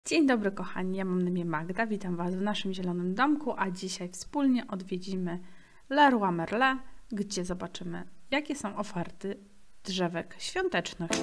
Dzień dobry kochani, ja mam na imię Magda, witam Was w naszym zielonym domku, a dzisiaj wspólnie odwiedzimy Leroy Merlin, gdzie zobaczymy, jakie są oferty drzewek świątecznych.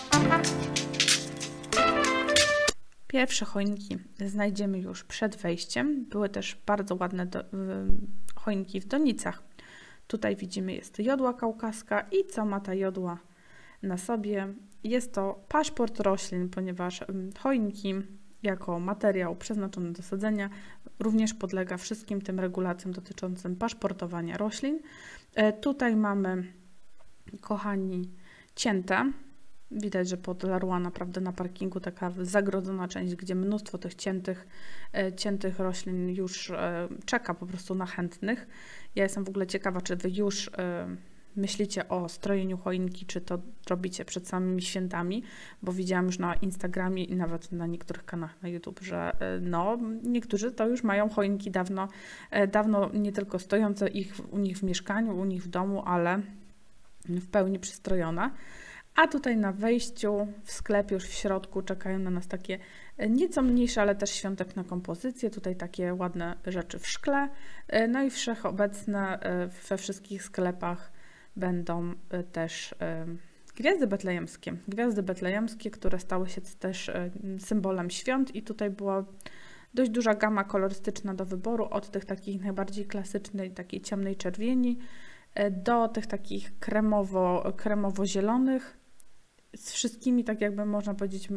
Pierwsze choinki znajdziemy już przed wejściem, były też bardzo ładne choinki w donicach. Tutaj widzimy, jest jodła kaukaska i co ma ta jodła na sobie? Jest to paszport roślin, ponieważ choinki jako materiał przeznaczony do sadzenia również podlega wszystkim tym regulacjom dotyczącym paszportowania roślin. Tutaj mamy, kochani, cięte. Widać, że pod Leroy naprawdę na parkingu taka zagrodzona część, gdzie mnóstwo tych ciętych roślin już czeka po prostu na chętnych. Ja jestem w ogóle ciekawa, czy Wy już myślicie o strojeniu choinki, czy to robicie przed samymi świętami, bo widziałam już na Instagramie i nawet na niektórych kanałach na YouTube, że no, niektórzy to już mają choinki dawno nie tylko stojące u nich w mieszkaniu, u nich w domu, ale w pełni przystrojone. A tutaj na wejściu w sklepie już w środku czekają na nas takie nieco mniejsze, ale też świąteczne kompozycje. Tutaj takie ładne rzeczy w szkle. No i wszechobecne we wszystkich sklepach będą też gwiazdy betlejemskie. Gwiazdy betlejemskie, które stały się też symbolem świąt i tutaj była dość duża gama kolorystyczna do wyboru, od tych takich najbardziej klasycznej, takiej ciemnej czerwieni, do tych takich kremowo-zielonych, z wszystkimi, tak jakby można powiedzieć,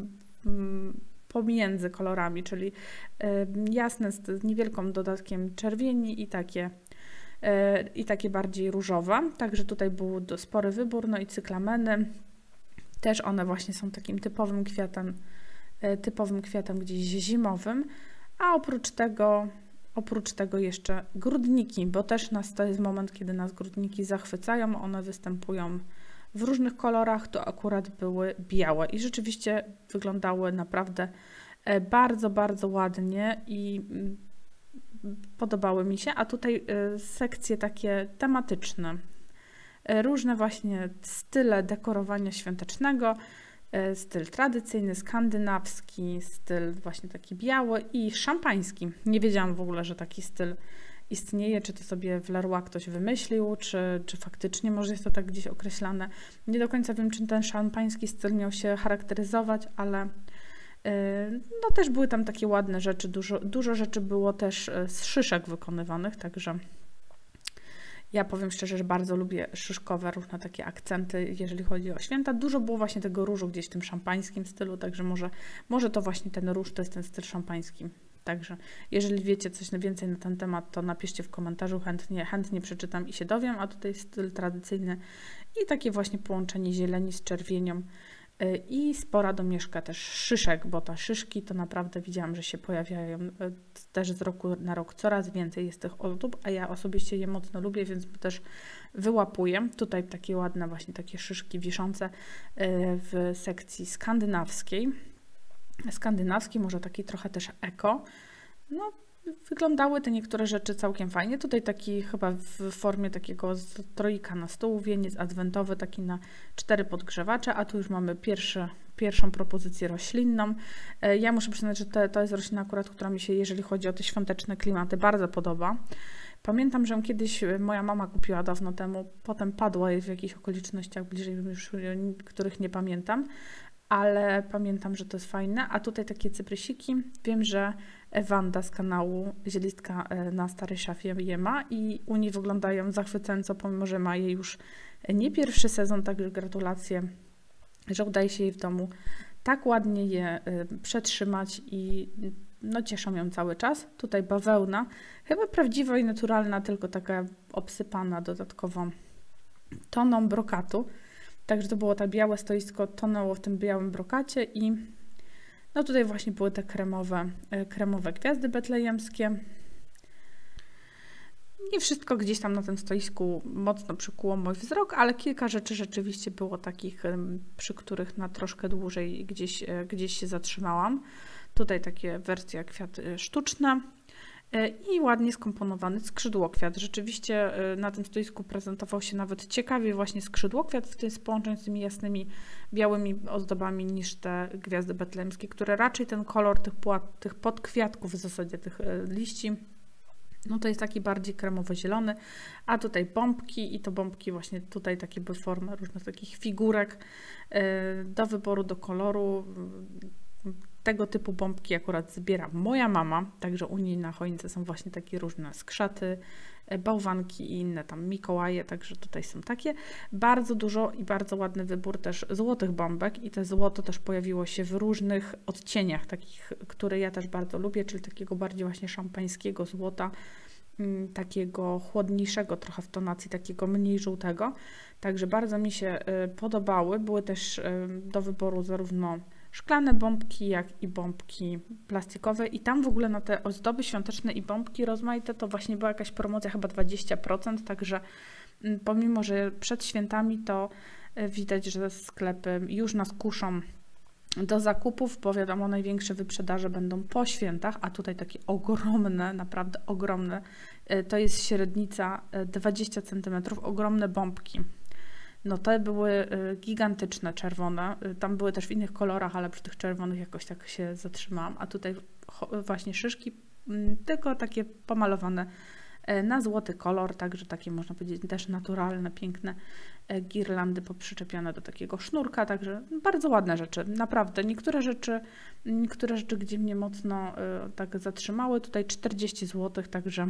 pomiędzy kolorami, czyli jasne z niewielkim dodatkiem czerwieni i takie bardziej różowe. Także tutaj był spory wybór, no i cyklameny. Też one właśnie są takim typowym kwiatem gdzieś zimowym, a oprócz tego jeszcze grudniki, bo też to jest moment, kiedy nas grudniki zachwycają. One występują w różnych kolorach, to akurat były białe i rzeczywiście wyglądały naprawdę bardzo, bardzo ładnie i podobały mi się, a tutaj sekcje takie tematyczne, różne właśnie style dekorowania świątecznego, styl tradycyjny, skandynawski, styl właśnie taki biały i szampański. Nie wiedziałam w ogóle, że taki styl istnieje, czy to sobie w Leroy ktoś wymyślił, czy faktycznie może jest to tak gdzieś określane. Nie do końca wiem, czym ten szampański styl miał się charakteryzować, ale no też były tam takie ładne rzeczy, dużo rzeczy było też z szyszek wykonywanych, także ja powiem szczerze, że bardzo lubię szyszkowe różne takie akcenty, jeżeli chodzi o święta. Dużo było właśnie tego różu gdzieś w tym szampańskim stylu, także może to właśnie ten róż to jest ten styl szampański. Także jeżeli wiecie coś więcej na ten temat, to napiszcie w komentarzu, chętnie przeczytam i się dowiem, a tutaj styl tradycyjny i takie właśnie połączenie zieleni z czerwienią. I spora domieszka też szyszek, bo te szyszki to naprawdę widziałam, że się pojawiają też z roku na rok. Coraz więcej jest tych ozdób, a ja osobiście je mocno lubię, więc też wyłapuję. Tutaj takie ładne właśnie takie szyszki wiszące w sekcji skandynawskiej. Skandynawski, może taki trochę też eko. No, wyglądały te niektóre rzeczy całkiem fajnie. Tutaj taki chyba w formie takiego stroika na stół, wieniec adwentowy, taki na 4 podgrzewacze, a tu już mamy pierwszą propozycję roślinną. Ja muszę przyznać, że to jest roślina akurat, która mi się, jeżeli chodzi o te świąteczne klimaty, bardzo podoba. Pamiętam, że ją kiedyś moja mama kupiła dawno temu, potem padła w jakichś okolicznościach bliżej, już których nie pamiętam, ale pamiętam, że to jest fajne. A tutaj takie cyprysiki. Wiem, że Wanda z kanału Zielistka na Starej Szafie je ma i u niej wyglądają zachwycająco, pomimo że ma je już nie pierwszy sezon, także gratulacje, że udaje się jej w domu tak ładnie je przetrzymać i no cieszą ją cały czas. Tutaj bawełna, chyba prawdziwa i naturalna, tylko taka obsypana dodatkowo toną brokatu. Także to było tak białe stoisko, tonęło w tym białym brokacie i no tutaj właśnie były te kremowe gwiazdy betlejemskie. Nie wszystko gdzieś tam na tym stoisku mocno przykuło mój wzrok, ale kilka rzeczy rzeczywiście było takich, przy których na troszkę dłużej gdzieś się zatrzymałam. Tutaj takie wersje kwiaty sztuczne. i ładnie skomponowany skrzydłokwiat. Rzeczywiście na tym stoisku prezentował się nawet ciekawie właśnie skrzydłokwiat w tym połączeniu z tymi jasnymi, białymi ozdobami niż te gwiazdy betlejemskie, które raczej ten kolor tych podkwiatków w zasadzie, tych liści, no to jest taki bardziej kremowo-zielony, a tutaj bombki i to bombki właśnie tutaj takie były formy różnych takich figurek do wyboru, do koloru. Tego typu bombki akurat zbiera moja mama, także u niej na choince są właśnie takie różne skrzaty, bałwanki i inne tam Mikołaje, także tutaj są takie. Bardzo dużo i bardzo ładny wybór też złotych bombek i te złoto też pojawiło się w różnych odcieniach, takich, które ja też bardzo lubię, czyli takiego bardziej właśnie szampańskiego złota, takiego chłodniejszego trochę w tonacji, takiego mniej żółtego. Także bardzo mi się podobały. Były też do wyboru zarówno szklane bombki, jak i bombki plastikowe i tam w ogóle na te ozdoby świąteczne i bombki rozmaite to właśnie była jakaś promocja, chyba 20%, także pomimo, że przed świętami to widać, że sklepy już nas kuszą do zakupów, bo wiadomo, największe wyprzedaże będą po świętach, a tutaj takie ogromne, naprawdę ogromne, to jest średnica 20 cm, ogromne bombki. No te były gigantyczne, czerwone. Tam były też w innych kolorach, ale przy tych czerwonych jakoś tak się zatrzymałam. A tutaj właśnie szyszki, tylko takie pomalowane na złoty kolor, także takie można powiedzieć też naturalne, piękne girlandy poprzyczepione do takiego sznurka, także bardzo ładne rzeczy. Naprawdę, niektóre rzeczy, gdzie mnie mocno tak zatrzymały, tutaj 40 zł, także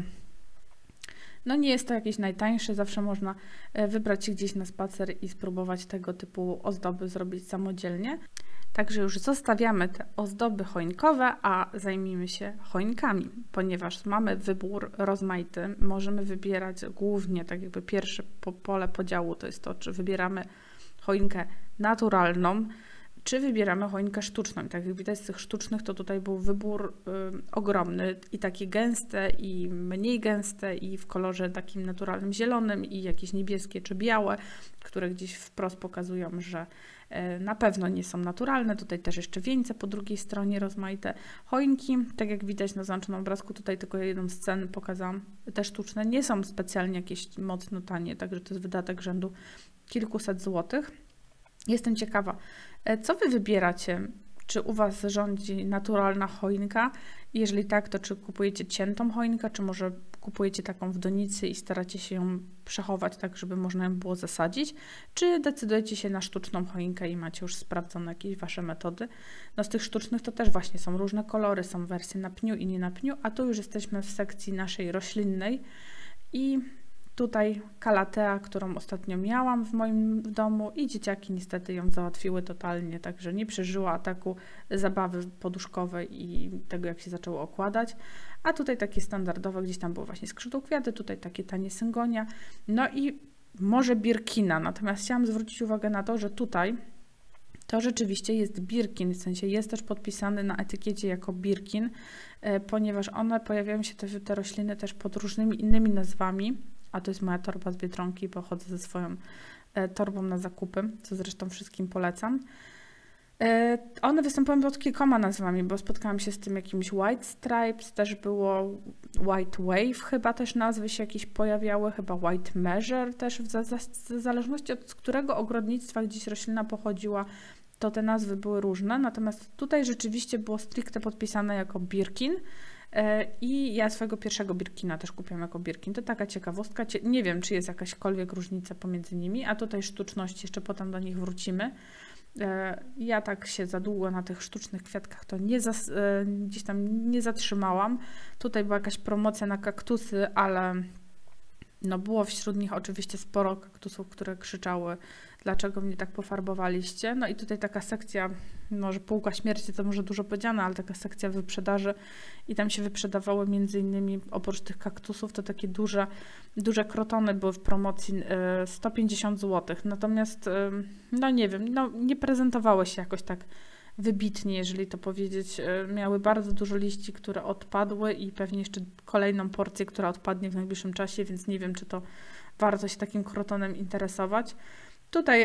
no nie jest to jakieś najtańsze, zawsze można wybrać się gdzieś na spacer i spróbować tego typu ozdoby zrobić samodzielnie. Także już zostawiamy te ozdoby choinkowe, a zajmijmy się choinkami, ponieważ mamy wybór rozmaity. Możemy wybierać głównie, tak jakby pierwsze pole podziału to jest to, czy wybieramy choinkę naturalną, czy wybieramy choinkę sztuczną. I tak jak widać z tych sztucznych, to tutaj był wybór ogromny i takie gęste i mniej gęste i w kolorze takim naturalnym zielonym i jakieś niebieskie czy białe, które gdzieś wprost pokazują, że na pewno nie są naturalne. Tutaj też jeszcze wieńce po drugiej stronie rozmaite. Choinki, tak jak widać na zaznaczonym obrazku, tutaj tylko jedną z cen pokazałam. Te sztuczne nie są specjalnie jakieś mocno tanie, także to jest wydatek rzędu kilkuset złotych. Jestem ciekawa, co Wy wybieracie? Czy u Was rządzi naturalna choinka? Jeżeli tak, to czy kupujecie ciętą choinkę, czy może kupujecie taką w donicy i staracie się ją przechować tak, żeby można ją było zasadzić? Czy decydujecie się na sztuczną choinkę i macie już sprawdzone jakieś Wasze metody? No z tych sztucznych to też właśnie są różne kolory, są wersje na pniu i nie na pniu, a tu już jesteśmy w sekcji naszej roślinnej i tutaj kalatea, którą ostatnio miałam w moim domu i dzieciaki niestety ją załatwiły totalnie, także nie przeżyła ataku zabawy poduszkowej i tego, jak się zaczęło okładać. A tutaj takie standardowe, gdzieś tam było właśnie skrzydłokwiaty, tutaj takie tanie syngonia, no i może birkina. Natomiast chciałam zwrócić uwagę na to, że tutaj to rzeczywiście jest birkin, w sensie jest też podpisany na etykiecie jako birkin, ponieważ one pojawiają się te rośliny też pod różnymi innymi nazwami. A to jest moja torba z Biedronki, bo chodzę ze swoją torbą na zakupy, co zresztą wszystkim polecam. One występują pod kilkoma nazwami, bo spotkałam się z tym jakimś White Stripes, też było White Wave, chyba też nazwy się jakieś pojawiały, chyba White Measure też, w zależności od którego ogrodnictwa gdzieś roślina pochodziła, to te nazwy były różne, natomiast tutaj rzeczywiście było stricte podpisane jako Birkin. I ja swojego pierwszego Birkina też kupiłam jako Birkin. To taka ciekawostka. Nie wiem, czy jest jakaśkolwiek różnica pomiędzy nimi, a tutaj sztuczności, jeszcze potem do nich wrócimy. Ja tak się za długo na tych sztucznych kwiatkach to gdzieś tam nie zatrzymałam. Tutaj była jakaś promocja na kaktusy, ale no było wśród nich oczywiście sporo kaktusów, które krzyczały, dlaczego mnie tak pofarbowaliście. No i tutaj taka sekcja, może półka śmierci, to może dużo powiedziane, ale taka sekcja wyprzedaży i tam się wyprzedawały między innymi oprócz tych kaktusów, to takie duże krotony były w promocji 150 zł. Natomiast, no nie wiem, no nie prezentowały się jakoś tak wybitnie, jeżeli to powiedzieć. Miały bardzo dużo liści, które odpadły i pewnie jeszcze kolejną porcję, która odpadnie w najbliższym czasie, więc nie wiem, czy to warto się takim krotonem interesować. Tutaj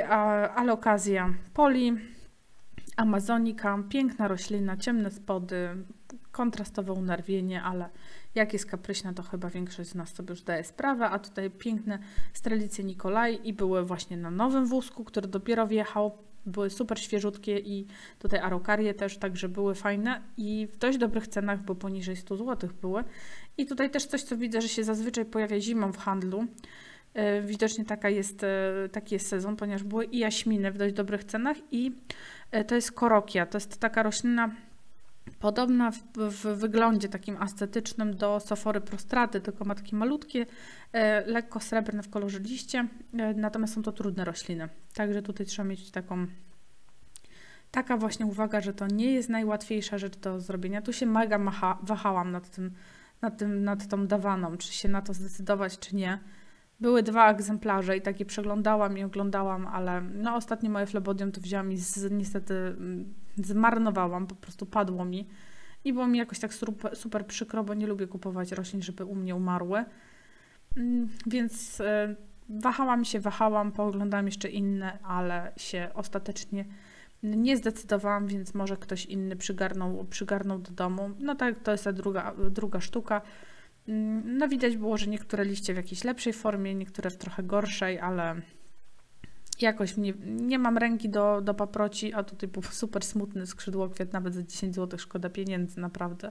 Alocasia poli, Amazonika, piękna roślina, ciemne spody, kontrastowe unerwienie, ale jak jest kapryśna, to chyba większość z nas sobie już daje sprawę, a tutaj piękne Strelicie Nikolaj i były właśnie na nowym wózku, który dopiero wjechał, były super świeżutkie i tutaj arokarie też, także były fajne i w dość dobrych cenach, bo poniżej 100 zł były. I tutaj też coś, co widzę, że się zazwyczaj pojawia zimą w handlu. Widocznie taki jest sezon, ponieważ były i jaśminy w dość dobrych cenach i to jest korokia. To jest taka roślina podobna w wyglądzie takim estetycznym do Sophory prostraty, tylko ma takie malutkie, lekko srebrne w kolorze liście, natomiast są to trudne rośliny. Także tutaj trzeba mieć taka właśnie uwaga, że to nie jest najłatwiejsza rzecz do zrobienia. Tu się mega wahałam nad tą dawaną, czy się na to zdecydować, czy nie. Były 2 egzemplarze i takie przeglądałam i oglądałam, ale no ostatnie moje flebodium to wzięłam i niestety zmarnowałam, po prostu padło mi. I było mi jakoś tak super przykro, bo nie lubię kupować roślin, żeby u mnie umarły. Więc wahałam, pooglądałam jeszcze inne, ale się ostatecznie nie zdecydowałam, więc może ktoś inny przygarnął do domu. No tak, to jest ta druga sztuka. No widać było, że niektóre liście w jakiejś lepszej formie, niektóre w trochę gorszej, ale jakoś nie mam ręki do paproci, a tutaj był super smutny skrzydłokwiat, nawet za 10 zł, szkoda pieniędzy, naprawdę.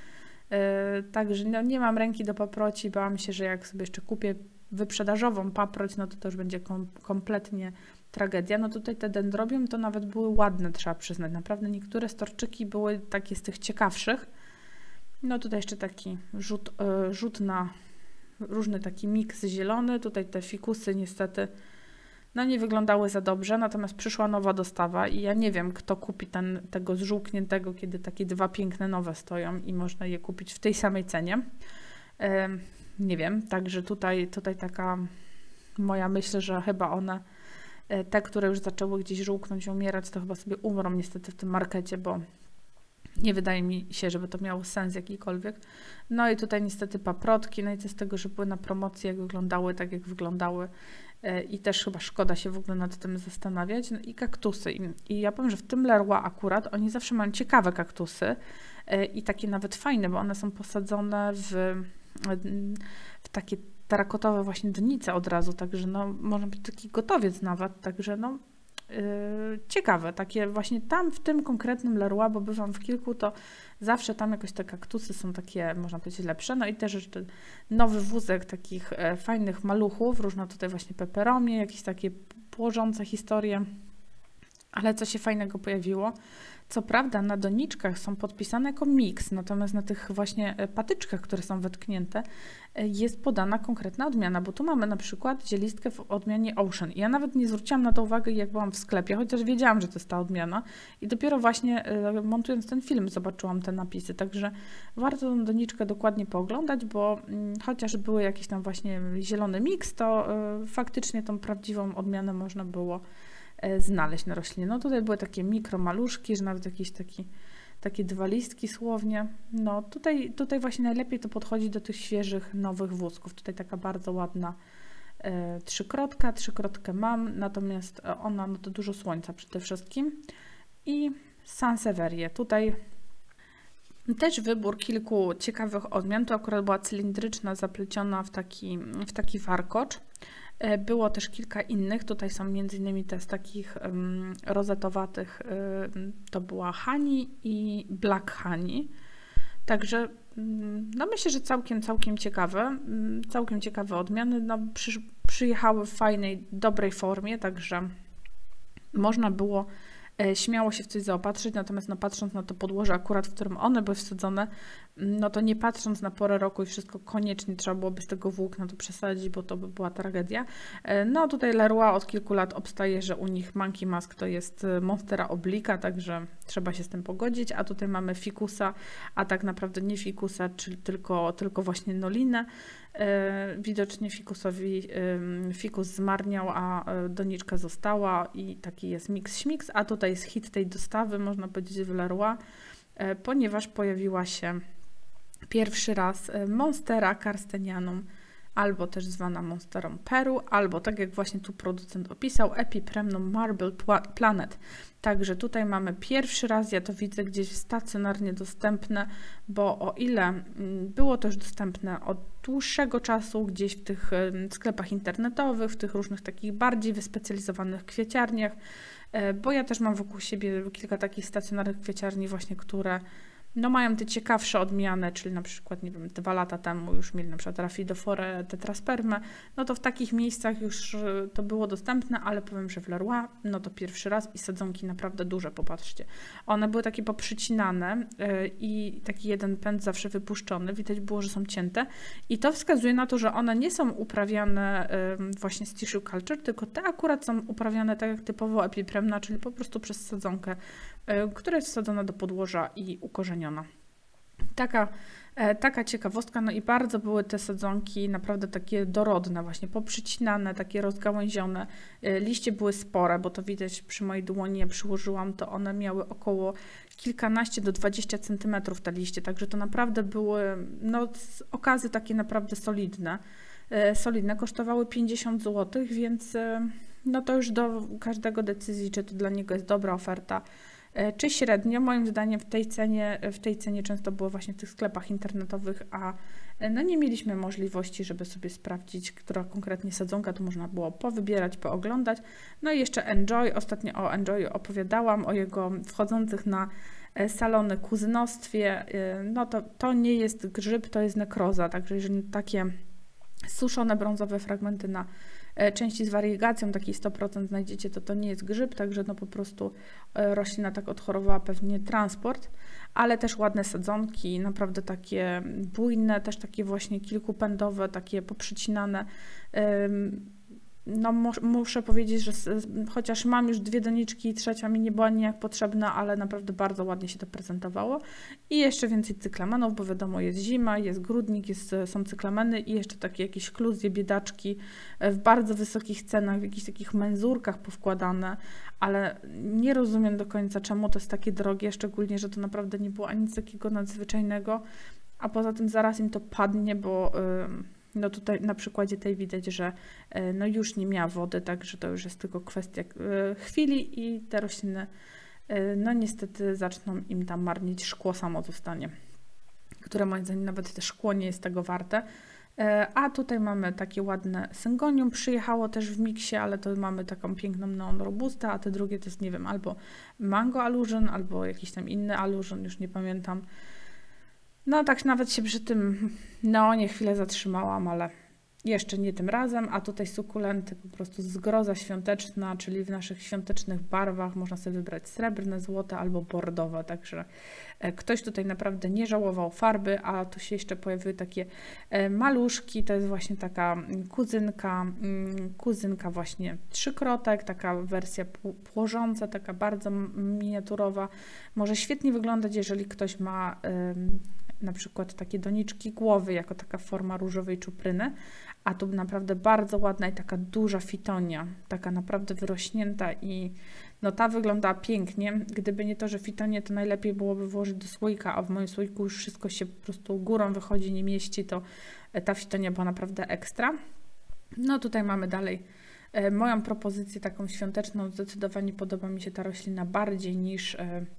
Także no, nie mam ręki do paproci, bałam się, że jak sobie jeszcze kupię wyprzedażową paproć, no to już będzie kompletnie tragedia. No tutaj te dendrobium to nawet były ładne, trzeba przyznać. Naprawdę niektóre storczyki były takie z tych ciekawszych. No tutaj jeszcze taki rzut na różny taki miks zielony. Tutaj te fikusy niestety no nie wyglądały za dobrze, natomiast przyszła nowa dostawa i ja nie wiem, kto kupi tego zżółkniętego, kiedy takie 2 piękne nowe stoją i można je kupić w tej samej cenie. Nie wiem, także tutaj taka moja myśl, że chyba one, te, które już zaczęły gdzieś żółknąć i umierać, to chyba sobie umrą niestety w tym markecie, bo nie wydaje mi się, żeby to miało sens jakikolwiek. No i tutaj niestety paprotki, no i co z tego, że były na promocji, jak wyglądały, tak jak wyglądały. I też chyba szkoda się w ogóle nad tym zastanawiać. No i kaktusy. I ja powiem, że w tym Leroy akurat oni zawsze mają ciekawe kaktusy i takie nawet fajne, bo one są posadzone w takie terakotowe właśnie donice od razu, także no może być taki gotowiec nawet, także no ciekawe, takie właśnie tam w tym konkretnym Leroy, bo bywam w kilku, to zawsze tam jakoś te kaktusy są takie, można powiedzieć, lepsze. No i też jeszcze nowy wózek takich fajnych maluchów, różne tutaj właśnie peperomie, jakieś takie płożące historie, ale co się fajnego pojawiło, co prawda na doniczkach są podpisane jako miks, natomiast na tych właśnie patyczkach, które są wetknięte, jest podana konkretna odmiana, bo tu mamy na przykład zielistkę w odmianie Ocean. I ja nawet nie zwróciłam na to uwagi, jak byłam w sklepie, chociaż wiedziałam, że to jest ta odmiana i dopiero właśnie montując ten film zobaczyłam te napisy, także warto tą doniczkę dokładnie pooglądać, bo chociaż były jakieś tam właśnie zielony miks, to faktycznie tą prawdziwą odmianę można było znaleźć na roślinie. No tutaj były takie mikromaluszki, że nawet jakieś takie 2 listki słownie. No tutaj właśnie najlepiej to podchodzi do tych świeżych, nowych wózków. Tutaj taka bardzo ładna trzykrotkę mam, natomiast ona, no to dużo słońca przede wszystkim. I Sansevieria. Tutaj też wybór kilku ciekawych odmian. To akurat była cylindryczna, zapleciona w taki warkocz. Było też kilka innych, tutaj są m.in. te z takich rozetowatych, to była Honey i Black Honey, także no myślę, że całkiem ciekawe odmiany, no przyjechały w fajnej, dobrej formie, także można było śmiało się w coś zaopatrzyć, natomiast no, patrząc na to podłoże akurat, w którym one były wsadzone, no to nie patrząc na porę roku i wszystko koniecznie trzeba byłoby z tego włókna to przesadzić, bo to by była tragedia. No tutaj Leroy od kilku lat obstaje, że u nich Monkey Mask to jest Monstera obliqua, także trzeba się z tym pogodzić, a tutaj mamy fikusa, a tak naprawdę nie fikusa, czyli tylko właśnie nolinę. Widocznie fikus zmarniał, a doniczka została i taki jest miks-śmiks, a tutaj jest hit tej dostawy, można powiedzieć, w Leroy, ponieważ pojawiła się pierwszy raz Monstera Carstenianum albo też zwana Monsterą Peru, albo tak jak właśnie tu producent opisał, Epipremnum Marble Planet. Także tutaj mamy pierwszy raz, ja to widzę gdzieś stacjonarnie dostępne, bo o ile było to już dostępne od dłuższego czasu gdzieś w tych sklepach internetowych, w tych różnych takich bardziej wyspecjalizowanych kwieciarniach, bo ja też mam wokół siebie kilka takich stacjonarnych kwieciarni właśnie, które no mają te ciekawsze odmiany, czyli na przykład, nie wiem, 2 lata temu już mieli na przykład Rhaphidophorę tetraspermę, no to w takich miejscach już to było dostępne, ale powiem, że w Leroy, no to pierwszy raz i sadzonki naprawdę duże, popatrzcie. One były takie poprzycinane i taki jeden pęd zawsze wypuszczony, widać było, że są cięte i to wskazuje na to, że one nie są uprawiane właśnie z tissue culture, tylko te akurat są uprawiane tak jak typowo epipremna, czyli po prostu przez sadzonkę, która jest wsadzona do podłoża i ukorzeniona. Taka ciekawostka, no i bardzo były te sadzonki naprawdę takie dorodne, właśnie poprzycinane, takie rozgałęzione. Liście były spore, bo to widać przy mojej dłoni, ja przyłożyłam, to one miały około kilkanaście do 20 cm te liście, także to naprawdę były, no z okazy takie naprawdę solidne, kosztowały 50 zł, więc no to już do każdego decyzji, czy to dla niego jest dobra oferta, czy średnio. Moim zdaniem w tej cenie często było właśnie w tych sklepach internetowych, a no nie mieliśmy możliwości, żeby sobie sprawdzić, która konkretnie sadzonka, tu można było powybierać, pooglądać. No i jeszcze Enjoy, ostatnio o Enjoy opowiadałam, o jego wchodzących na salony kuzynostwie, no to nie jest grzyb, to jest nekroza, także jeżeli takie suszone brązowe fragmenty na części z wariegacją, takiej 100% znajdziecie, to nie jest grzyb, także no po prostu roślina tak odchorowała pewnie transport, ale też ładne sadzonki, naprawdę takie bujne, też takie właśnie kilkupędowe, takie poprzycinane. No muszę powiedzieć, że chociaż mam już 2 doniczki i trzecia mi nie była nijak potrzebna, ale naprawdę bardzo ładnie się to prezentowało. I jeszcze więcej cyklamenów, bo wiadomo, jest zima, jest grudnik, są cyklameny i jeszcze takie jakieś kluzje, biedaczki w bardzo wysokich cenach, w jakichś takich menzurkach powkładane, ale nie rozumiem do końca, czemu to jest takie drogie, szczególnie, że to naprawdę nie było nic takiego nadzwyczajnego, a poza tym zaraz im to padnie, bo no tutaj na przykładzie tej widać, że no już nie miała wody, także to już jest tylko kwestia chwili i te rośliny no niestety zaczną im tam marnić, szkło samo zostanie, które moim zdaniem nawet te szkło nie jest tego warte. A tutaj mamy takie ładne syngonium, przyjechało też w miksie, ale to mamy taką piękną neon robusta, a te drugie to jest, nie wiem, albo mango allusion, albo jakiś tam inny allusion, już nie pamiętam. No tak nawet się przy tym neonie chwilę zatrzymałam, ale jeszcze nie tym razem, a tutaj sukulenty po prostu zgroza świąteczna, czyli w naszych świątecznych barwach można sobie wybrać srebrne, złote albo bordowe, także ktoś tutaj naprawdę nie żałował farby, a tu się jeszcze pojawiły takie maluszki, to jest właśnie taka kuzynka właśnie trzykrotek, taka wersja płożąca, taka bardzo miniaturowa, może świetnie wyglądać, jeżeli ktoś ma na przykład takie doniczki głowy, jako taka forma różowej czupryny, a tu naprawdę bardzo ładna i taka duża fitonia, taka naprawdę wyrośnięta i no ta wyglądała pięknie. Gdyby nie to, że fitonię to najlepiej byłoby włożyć do słoika, a w moim słoiku już wszystko się po prostu górą wychodzi, nie mieści, to ta fitonia była naprawdę ekstra. No tutaj mamy dalej moją propozycję taką świąteczną, zdecydowanie podoba mi się ta roślina bardziej niż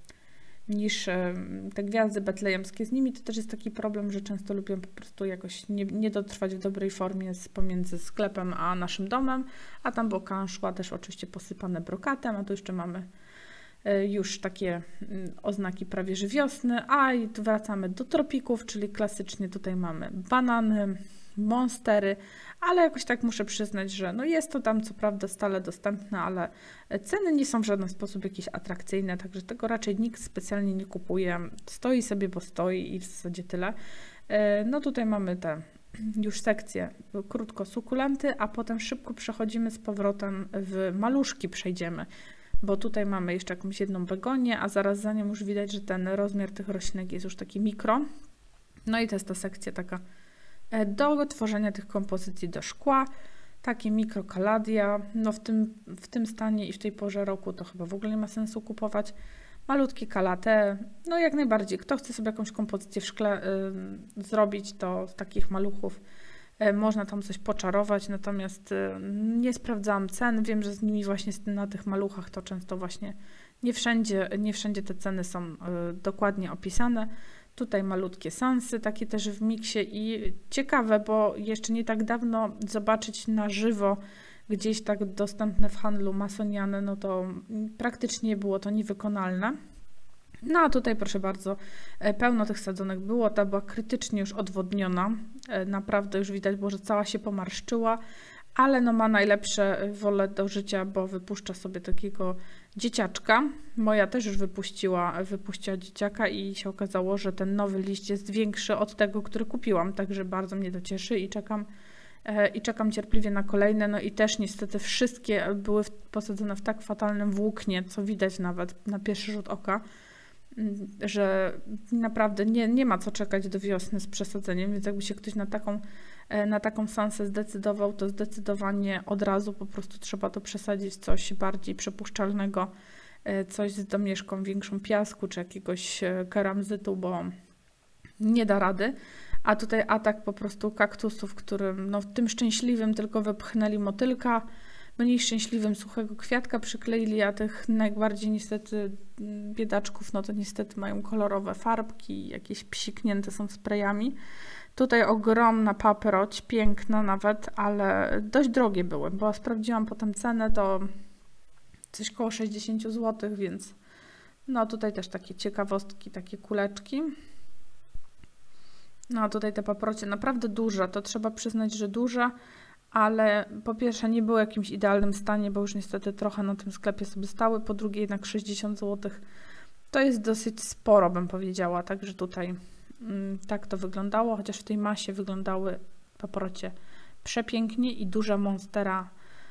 te gwiazdy betlejemskie. Z nimi to też jest taki problem, że często lubią po prostu jakoś nie dotrwać w dobrej formie pomiędzy sklepem a naszym domem, a tam boka szła też oczywiście posypane brokatem, a tu jeszcze mamy już takie oznaki prawie że wiosny, a i tu wracamy do tropików, czyli klasycznie tutaj mamy banany, monstery, ale jakoś tak muszę przyznać, że no jest to tam co prawda stale dostępne, ale ceny nie są w żaden sposób jakieś atrakcyjne, także tego raczej nikt specjalnie nie kupuje. Stoi sobie, bo stoi i w zasadzie tyle. No tutaj mamy te już sekcje krótko sukulenty, a potem szybko przechodzimy z powrotem w maluszki przejdziemy, bo tutaj mamy jeszcze jakąś jedną begonię, a zaraz za nią już widać, że ten rozmiar tych roślinek jest już taki mikro. No i to jest ta sekcja taka do tworzenia tych kompozycji do szkła, takie mikrokaladia, no w tym stanie i w tej porze roku to chyba w ogóle nie ma sensu kupować. Malutkie kalate, no jak najbardziej, kto chce sobie jakąś kompozycję w szkle zrobić, to z takich maluchów Można tam coś poczarować, natomiast nie sprawdzałam cen. Wiem, że z nimi właśnie na tych maluchach to często właśnie nie wszędzie te ceny są dokładnie opisane. Tutaj malutkie sansy, takie też w miksie i ciekawe, bo jeszcze nie tak dawno zobaczyć na żywo gdzieś tak dostępne w handlu masoniane, no to praktycznie było to niewykonalne. No a tutaj proszę bardzo, pełno tych sadzonek było, ta była krytycznie już odwodniona, naprawdę już widać było, że cała się pomarszczyła, ale no ma najlepsze wolę do życia, bo wypuszcza sobie takiego dzieciaczka. Moja też już wypuściła dzieciaka i się okazało, że ten nowy liść jest większy od tego, który kupiłam, także bardzo mnie to cieszy i czekam cierpliwie na kolejne. No i też niestety wszystkie były posadzone w tak fatalnym włóknie, co widać nawet na pierwszy rzut oka, że naprawdę nie ma co czekać do wiosny z przesadzeniem, więc jakby się ktoś na taką sansę zdecydował, to zdecydowanie od razu po prostu trzeba to przesadzić coś bardziej przepuszczalnego, coś z domieszką większą piasku czy jakiegoś keramzytu, bo nie da rady. A tutaj atak po prostu kaktusów, którym no w tym szczęśliwym tylko wypchnęli motylka, mniej szczęśliwym suchego kwiatka przykleili, a tych najbardziej niestety biedaczków, no to niestety mają kolorowe farbki, jakieś psiknięte są sprayami. Tutaj ogromna paproć, piękna nawet, ale dość drogie były, bo sprawdziłam potem cenę, to coś koło 60 zł, więc no tutaj też takie ciekawostki, takie kuleczki. No a tutaj te paprocie naprawdę duże, to trzeba przyznać, że duże, ale po pierwsze nie były w jakimś idealnym stanie, bo już niestety trochę na tym sklepie sobie stały, po drugie jednak 60 zł to jest dosyć sporo, bym powiedziała, także tutaj tak to wyglądało, chociaż w tej masie wyglądały paprocie przepięknie i duża Monstera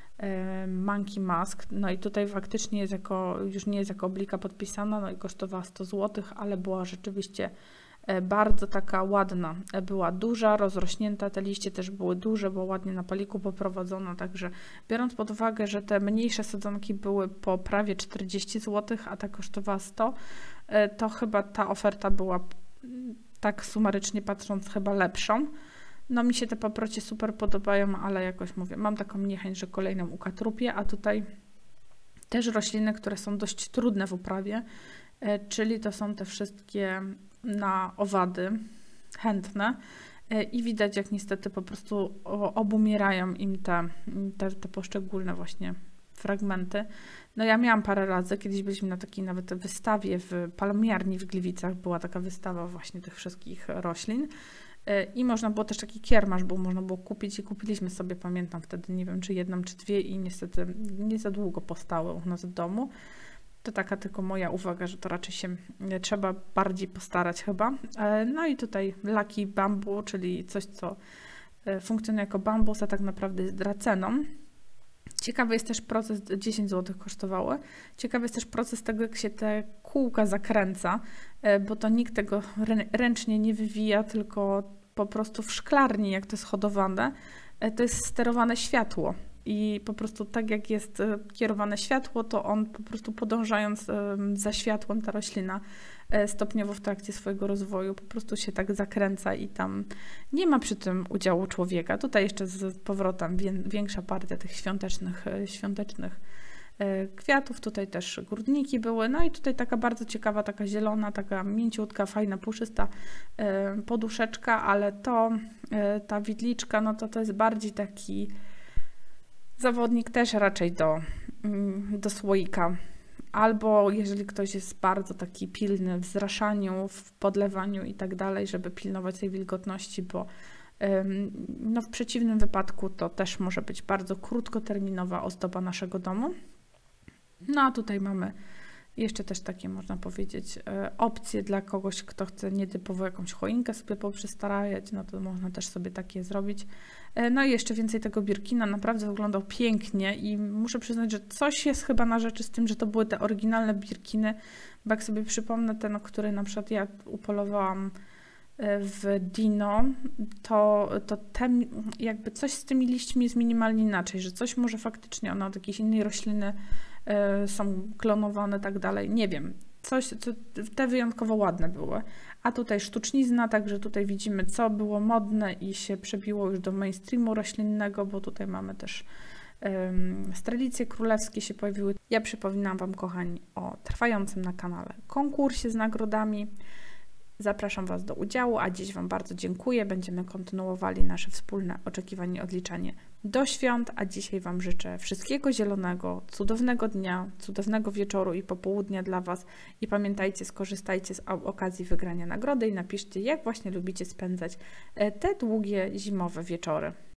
Monkey Mask, no i tutaj faktycznie już nie jest jako oblika podpisana, no i kosztowała 100 zł, ale była rzeczywiście bardzo taka ładna, była duża, rozrośnięta, te liście też były duże, bo ładnie na paliku poprowadzono, także biorąc pod uwagę, że te mniejsze sadzonki były po prawie 40 zł, a ta kosztowała 100, to chyba ta oferta była, tak sumarycznie patrząc, chyba lepszą. No mi się te paprocie super podobają, ale jakoś mówię, mam taką niechęć, że kolejną ukatrupię, a tutaj też rośliny, które są dość trudne w uprawie, czyli to są te wszystkie na owady chętne i widać, jak niestety po prostu obumierają im te poszczególne właśnie fragmenty. No ja miałam parę razy, kiedyś byliśmy na takiej nawet wystawie w Palomiarni w Gliwicach, była taka wystawa właśnie tych wszystkich roślin i można było też taki kiermasz, bo można było kupić i kupiliśmy sobie, pamiętam wtedy, nie wiem czy jedną czy dwie i niestety nie za długo postały u nas w domu. To taka tylko moja uwaga, że to raczej się trzeba bardziej postarać chyba. No i tutaj Lucky Bamboo, czyli coś, co funkcjonuje jako bambus, a tak naprawdę jest draceną. Ciekawy jest też proces, 10 zł kosztowały. Ciekawy jest też proces tego, jak się te kółka zakręca, bo to nikt tego ręcznie nie wywija, tylko po prostu w szklarni, jak to jest hodowane, to jest sterowane światło. I po prostu tak jak jest kierowane światło, to on po prostu podążając za światłem, ta roślina stopniowo w trakcie swojego rozwoju po prostu się tak zakręca i tam nie ma przy tym udziału człowieka. Tutaj jeszcze z powrotem większa partia tych świątecznych kwiatów. Tutaj też górniki były. No i tutaj taka bardzo ciekawa, taka zielona, taka mięciutka, fajna, puszysta poduszeczka, ale ta widliczka, no to jest bardziej taki zawodnik też raczej do słoika. Albo jeżeli ktoś jest bardzo taki pilny w zraszaniu, w podlewaniu i tak dalej, żeby pilnować tej wilgotności, bo no w przeciwnym wypadku to też może być bardzo krótkoterminowa ozdoba naszego domu. No a tutaj mamy jeszcze też takie, można powiedzieć, opcje dla kogoś, kto chce nietypowo jakąś choinkę sobie poprzystarajać, no to można też sobie takie zrobić. No i jeszcze więcej tego Birkina, naprawdę wyglądał pięknie i muszę przyznać, że coś jest chyba na rzeczy z tym, że to były te oryginalne Birkiny, bo jak sobie przypomnę ten, który na przykład ja upolowałam w Dino, to jakby coś z tymi liśćmi jest minimalnie inaczej, że coś może faktycznie one od jakiejś innej rośliny są klonowane, tak dalej, nie wiem. te wyjątkowo ładne były. A tutaj sztucznizna, także tutaj widzimy, co było modne i się przebiło już do mainstreamu roślinnego, bo tutaj mamy też stralicje królewskie się pojawiły. Ja przypominam Wam, kochani, o trwającym na kanale konkursie z nagrodami. Zapraszam Was do udziału, a dziś Wam bardzo dziękuję. Będziemy kontynuowali nasze wspólne oczekiwanie i odliczanie do świąt, a dzisiaj Wam życzę wszystkiego zielonego, cudownego dnia, cudownego wieczoru i popołudnia dla Was i pamiętajcie, skorzystajcie z okazji wygrania nagrody i napiszcie, jak właśnie lubicie spędzać te długie zimowe wieczory.